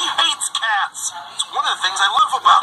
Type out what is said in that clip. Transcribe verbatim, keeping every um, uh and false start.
He hates cats. It's one of the things I love about